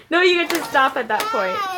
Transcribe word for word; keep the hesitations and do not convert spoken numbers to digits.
No, you get to stop at that point.